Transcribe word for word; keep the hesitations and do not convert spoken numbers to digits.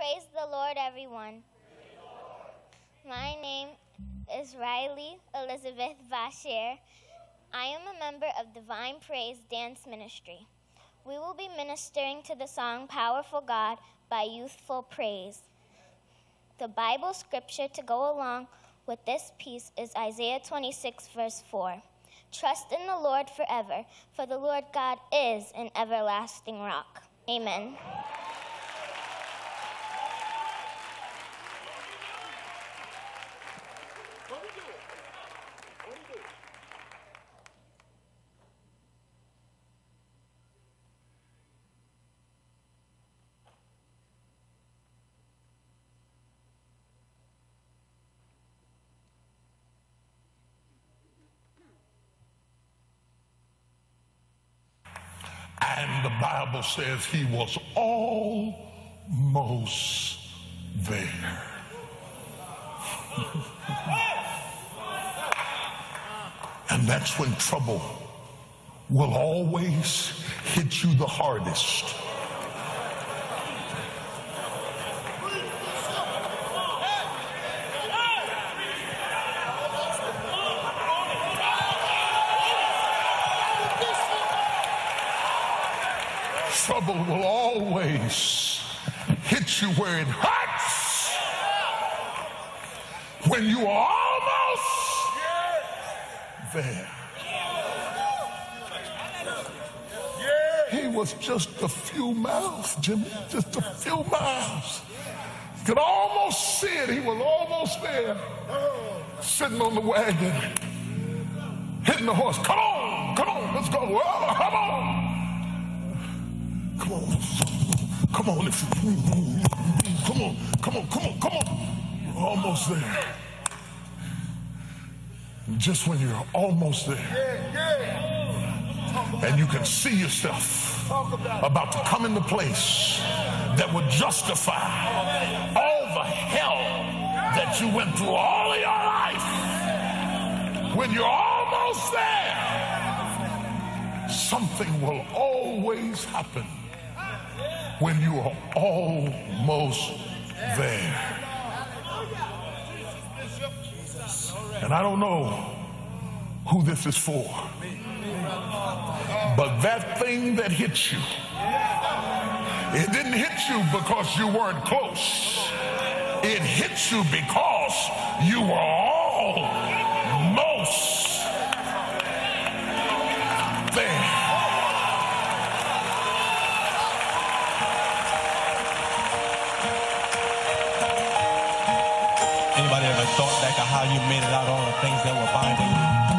Praise the Lord, everyone. My name is Riley Elizabeth Vasher. I am a member of Divine Praise Dance Ministry. We will be ministering to the song Powerful God by Youthful Praise. The Bible scripture to go along with this piece is Isaiah twenty-six, verse four. Trust in the Lord forever, for the Lord God is an everlasting rock. Amen. And the Bible says he was almost there. And that's when trouble will always hit you the hardest. Trouble will always hit you where it hurts. When you are almost there. He was just a few miles, Jimmy, just a few miles. You could almost see it. He was almost there, sitting on the wagon, hitting the horse. Come on, come on, let's go. Oh, come on. Come on, come on, if you, come on, come on, come on, come on. You're almost there. And just when you're almost there, and you can see yourself about to come into place that would justify all the hell that you went through all of your life. When you're almost there, something will always happen. When you are almost there. And I don't know who this is for, but that thing that hit you, it didn't hit you because you weren't close. It hit you because you were almost there. Anybody ever thought back of how you made it out, all the things that were binding you?